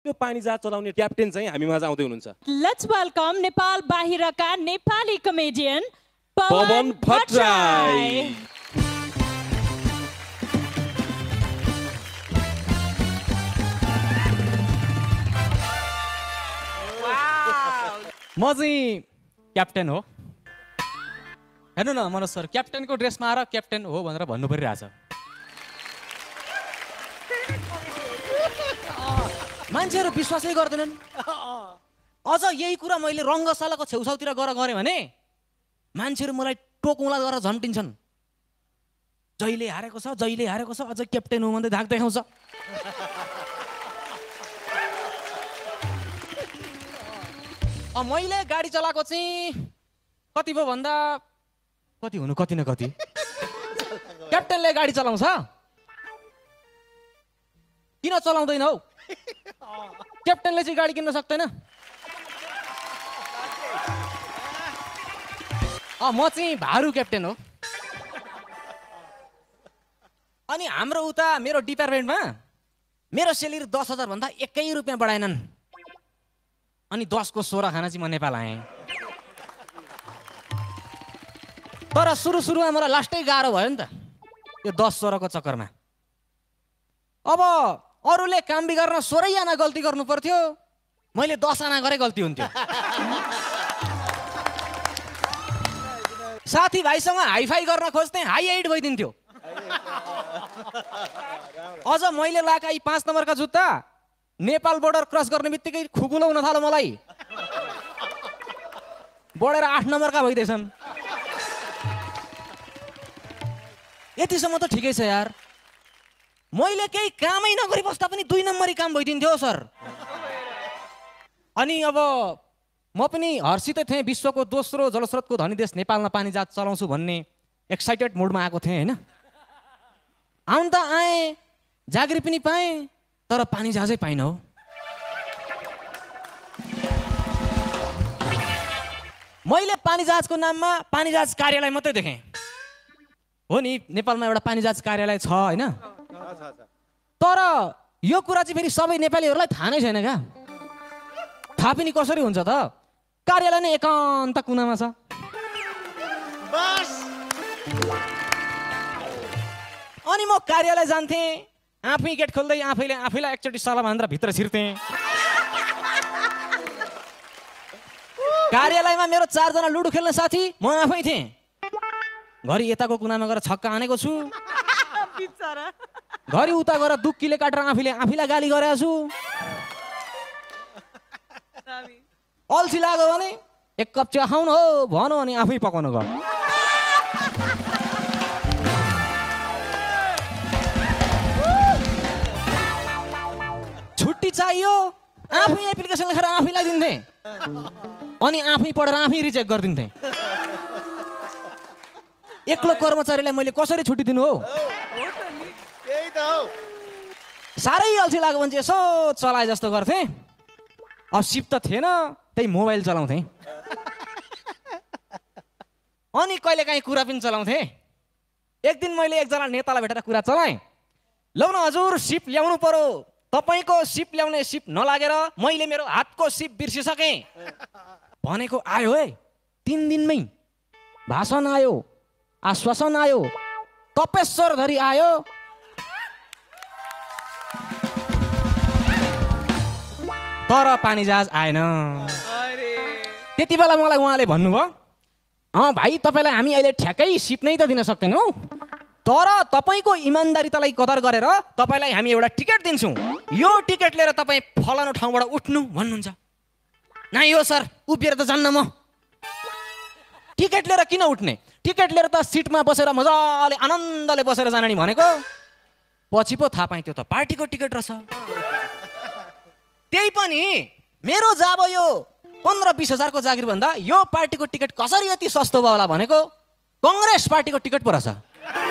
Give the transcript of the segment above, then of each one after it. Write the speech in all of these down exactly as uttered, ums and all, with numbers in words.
त्यो पानी जहाज चलाउने क्याप्टेन चाहिँ हामी माझ आउँदै हुनुहुन्छ। लेट्स वेलकम नेपाल बाहिरका नेपाली कमेडियन पवन भट्टराई। म चाहिँ क्याप्टेन हो। हेर्नु न मनोज सर, क्याप्टेनको ड्रेसमा आएर क्याप्टेन हो भनेर भन्नु परिरहेछ। मान्छेहरू विश्वासै गर्दैनन्। अझ यही कुरा मैले रङ्गशालाको छेउछाउतिर गएर गरेँ भने मान्छेहरू मलाई टोकौँला गरेर झम्टिन्छन्। जहिले हारेको छ जहिले हारेको छ अझ क्याप्टेन हो भन्दै धाक देखाउँछ। मैले गाडी चलाएको चाहिँ कति भयो भन्दा कति हुनु कति न कति क्याप्टेनले गाडी चलाउँछ किन चलाउँदैन हौ? क्याप्टेनले चाहिँ गाडी किन्न सक्दैन। अँ म चाहिँ भारू क्याप्टेन हो। अनि हाम्रो उता मेरो डिपार्टमेन्टमा मेरो सेलेरी दस हजार भन्दा एकै रुपियाँ बढाएनन्। अनि दसको सोह्र खाना चाहिँ म नेपाल आएँ। तर सुरु सुरुमा मलाई लास्टै गाह्रो भयो नि त यो दस सोह्रको चक्करमा। अब अरूले काम बिगार्न सोह्रै आना गल्ती गर्नु पर्थ्यो, मैले दस आना गरे गल्ती हुन्थ्यो। साथीभाइसँग हाइफाई गर्न खोज्थेँ, हाई एट भइदिन्थ्यो। अझ मैले लगाएका यी पाँच नम्बरका जुत्ता नेपाल बोर्डर क्रस गर्ने बित्तिकै खुकुलो हुन थाल्यो मलाई। बढेर आठ नम्बरका भइदिएछन्। यतिसम्म त ठिकै छ यार। मैले केही कामै नगरी बस्दा पनि दुई नम्बरी काम भइदिन्थ्यो सर। अनि अब म पनि हर्षित थिएँ, विश्वको दोस्रो जलस्रोतको धनी देश नेपालमा पानी जहाज चलाउँछु भन्ने एक्साइटेड मोडमा आएको थिएँ होइन। आउन त आएँ, जागिरी पनि पाएँ, तर पानी जहाजै पाइन हो। मैले पानी जहाजको नाममा पानी जहाज कार्यालय मात्रै देखेँ। हो नि नेपालमा एउटा पानी जहाज कार्यालय छ होइन, तर यो कुरा चाहिँ फेरि सबै नेपालीहरूलाई थाहा नै छैन क्या। थाहा पनि कसरी हुन्छ त? कार्यालय नै एकान्त कुनामा छ। अनि म कार्यालय जान्थेँ, आफै गेट खोल्दै आफैले आफैलाई एकचोटि सलाम हानेर भित्र छिर्थेँ। कार्यालयमा मेरो चारजना लुडो खेल्ने साथी म आफै थिएँ। घरि यताको कुनामा गएर छक्का हानेको छु, घरि उता गएर दुक्कीले काटेर आफैले आफैलाई गाली गरेको छु। अल्छी लाग्यो भने एक कप चिया खाउनु हो भनौ अनि आफै पकाउनु गयो। छुट्टी चाहियो आफै एप्लिकेसन लेखेर आफैलाई दिन्थेँ, अनि आफै पढेर आफै रिजेक्ट गरिदिन्थेँ। एक्लो कर्मचारीलाई मैले कसरी छुट्टी दिनु हो? साह्रै अल्छी लाग्यो भने चाहिँ यसो चलाए जस्तो गर्थेँ। अब सिप त थिएन, त्यही मोबाइल चलाउँथेँ। अनि कहिलेकाहीँ कुरा पनि चलाउँथेँ। एक दिन मैले एकजना नेतालाई भेटेर कुरा चलाएँ। लौ न हजुर सिप ल्याउनु पर्यो, तपाईँको सिप ल्याउने सिप नलागेर मैले मेरो हातको सिप बिर्सिसकेँ भनेको आयो है। तिन दिनमै भाषण आयो, आश्वासन आयो, तपेश्वर धरि आयो। तर पानी जहाज आएन। त्यति बेला मलाई उहाँले भन्नुभयो, अँ भाइ तपाईँलाई हामी अहिले ठ्याक्कै सिप नै त दिन सक्दैनौँ, तर तपाईँको इमान्दारितालाई कदर गरेर तपाईँलाई हामी एउटा टिकट दिन्छौँ। यो टिकट लिएर तपाईँ फलानु ठाउँबाट उठ्नु भन्नुहुन्छ। ना यो सर उभिएर त जान्न म। टिकट लिएर किन उठ्ने? टिकट लिएर त सिटमा बसेर मजाले आनन्दले बसेर जाने नि भनेको। पछि पो थाहा पाएँ त्यो त पार्टीको टिकट रहेछ। त्यही पनि मेरो जाब यो पन्ध्र बिस हजारको जागिर भन्दा यो पार्टीको टिकट कसरी यति सस्तो भयो होला भनेको कङ्ग्रेस पार्टीको टिकट पो रहेछ।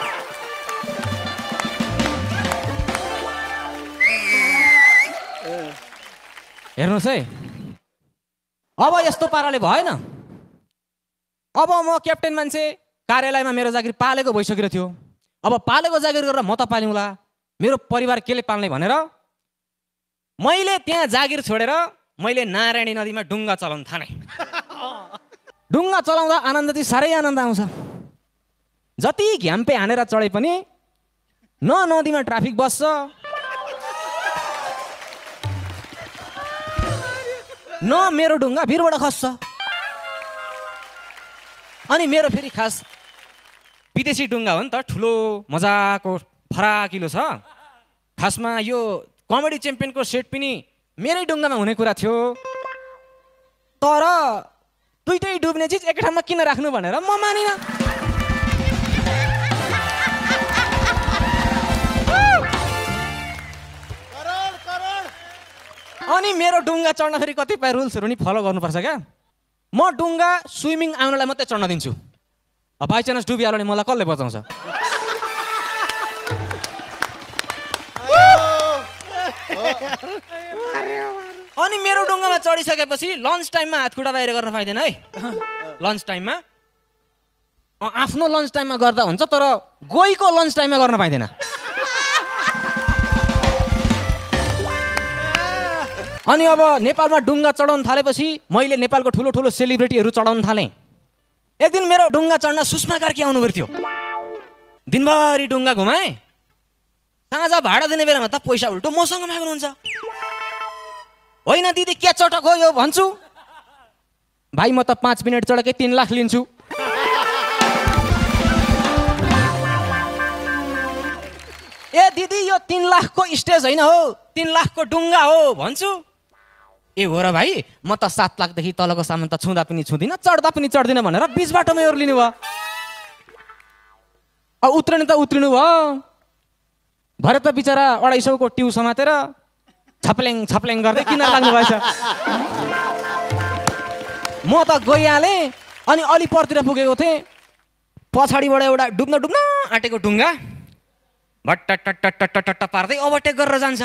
हेर्नुहोस् है, अब यस्तो पाराले भएन। अब म क्याप्टेन मान्छे, कार्यालयमा मेरो जागिर पालेको भइसकेको थियो। अब पालेको जागिर गरेर म त पाल्युला, मेरो परिवार केले पाल्ने भनेर मैले त्यहाँ जागिर छोडेर मैले नारायणी नदीमा डुङ्गा चलाउन थालेँ। डुङ्गा चलाउँदा आनन्द चाहिँ साह्रै आनन्द आउँछ। जति घ्याम्पे हानेर चढे पनि न नदीमा ट्राफिक बस्छ न मेरो डुङ्गा भिरबाट खस्छ। अनि मेरो फेरि खास विदेशी डुङ्गा हो नि त, ठुलो मजाको फराकिलो छ। खासमा यो कमेडी च्याम्पियनको सेट पनि मेरै डुङ्गामा हुने कुरा थियो। तर दुइटै डुब्ने चिज एकै ठाउँमा किन राख्नु भनेर म मानिनँ। अनि मेरो डुङ्गा चढ्दाखेरि कतिपय रुल्सहरू नि फलो गर्नुपर्छ क्या। म डुङ्गा स्विमिङ आउनलाई मात्रै चढ्न दिन्छु। बाई चान्स डुबिहाल्यो भने मलाई कसले बचाउँछ? अनि मेरो डुङ्गामा चढिसकेपछि लन्च टाइममा हातखुट्टा बाहिर गर्न पाइँदैन है। लन्च टाइममा आफ्नो लन्च टाइममा गर्दा हुन्छ, तर गोइको लन्च टाइममा गर्न पाइँदैन। अनि अब नेपालमा डुङ्गा चढाउन थालेपछि मैले नेपालको ठुलो ठुलो सेलिब्रिटीहरू चढाउन थालेँ। एक दिन मेरो डुङ्गा चढ्न सुषमा कार्की आउनु पर्थ्यो। दिनभरि डुङ्गा घुमाएँ। साँझ भाडा दिने बेलामा त पैसा उल्टो मसँग माग्नुहुन्छ। होइन दिदी क्या चटक हो यो भन्छु। भाइ म त पाँच मिनट चढेकै तिन लाख लिन्छु। ए दिदी यो तिन लाखको स्टेज होइन हो, तिन लाखको डुङ्गा हो भन्छु। ए हो र भाइ, म त सात लाखदेखि तलको सामान त छुँदा पनि छुँदिनँ, चढ्दा पनि चढ्दिनँ भनेर बिच बाटोमा ओर्लिनु भयो। अब उत्रनु त उत्रनु भयो। भरे त बिचरा अढाई सौको ट्यु समातेर छप्लेङ छप्लेङ गर्दै किन लाग्नु भएछ। म त गइहालेँ। अनि अलि परतिर पुगेको थिएँ। पछाडिबाट एउटा डुब्न डुब्न आँटेको डुङ्गा भट्ट पार्दै ओभरटेक गरेर जान्छ।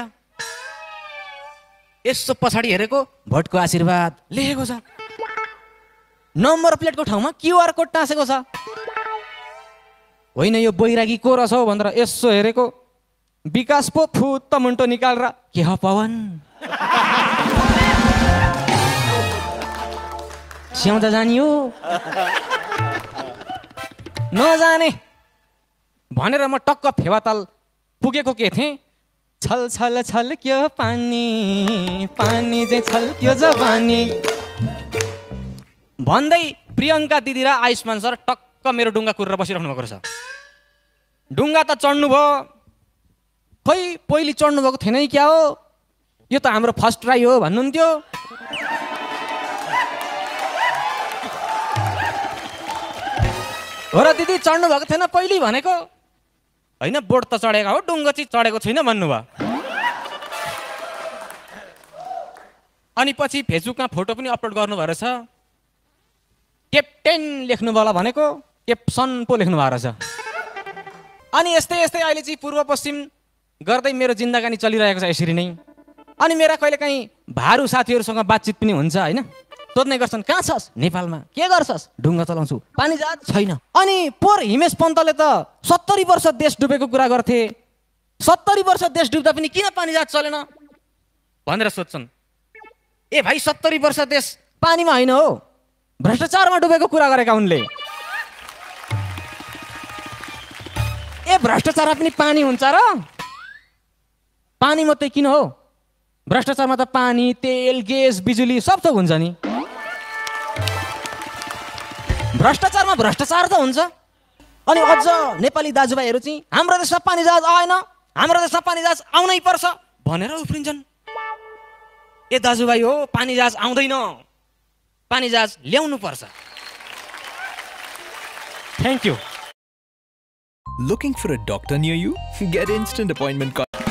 यसो पछाडि हेरेको भोटको आशीर्वाद लेखेको छ। नम्बर प्लेटको ठाउँमा क्युआर कोड टाँसेको छ। होइन यो बैरागी को रहेछ हौ भनेर यसो हेरेको विकास पो फुत्त मुन्टो निकालेर के हो पवन स्याउँदा जानी हो नजाने भनेर म टक्क फेवाताल पुगेको के थिएँ। छल छल छल क्यो पानी पानी चाहिँ छल क्यो जवानी भन्दै प्रियङ्का दिदी र आयुष्मान सर टक्क मेरो डुङ्गा कुरेर बसिराख्नु भएको रहेछ। डुङ्गा त चढ्नु भयो। खै पहिले चढ्नु भएको थिएन क्या हो, यो त हाम्रो फर्स्ट ट्राई हो भन्नुहुन्थ्यो। हो र दिदी चढ्नु भएको थिएन पहिले भनेको। होइन बोर्ड त चढेको हो, डुङ्गा चाहिँ चढेको छैन भन्नुभयो। अनि पछि फेसबुकमा फोटो पनि अपलोड गर्नुभएको रहेछ। क्याप्टेन लेख्नु होला भनेको क्याप्सन पो लेख्नु भएको रहेछ। अनि यस्तै यस्तै अहिले चाहिँ पूर्व पश्चिम गर्दै मेरो जिन्दगानी चलिरहेको छ यसरी नै। अनि मेरा कहिलेकाहीँ भारू साथीहरूसँग बातचित पनि हुन्छ होइन। सोध्ने गर्छन् कहाँ छस्? नेपालमा। के गर्छस्? डुङ्गा चलाउँछु। पानी जहाज छैन। अनि पोहोर हिमेश पन्तले त सत्तरी वर्ष देश डुबेको कुरा गर्थे। सत्तरी वर्ष देश डुब्दा पनि किन पानी जहाज चलेन भनेर सोध्छन्। ए भाइ सत्तरी वर्ष देश पानीमा होइन हो, भ्रष्टाचारमा डुबेको कुरा गरेका उनले। ए भ्रष्टाचारमा पनि पानी हुन्छ र? पानी मात्रै किन हो, भ्रष्टाचारमा त पानी तेल ग्यास बिजुली सब थोक हुन्छ नि। भ्रष्टाचारमा भ्रष्टाचार त हुन्छ। अनि अझ नेपाली दाजुभाइहरू चाहिँ हाम्रो देशमा पानी जहाज आएन, हाम्रो देशमा पानी जहाज आउनै पर्छ भनेर उफ्रिन्छन्। ए दाजुभाइ हो, पानी जहाज आउँदैन, पानी जहाज ल्याउनु पर्छ। Thank you. Looking for a doctor near you? Get instant appointment.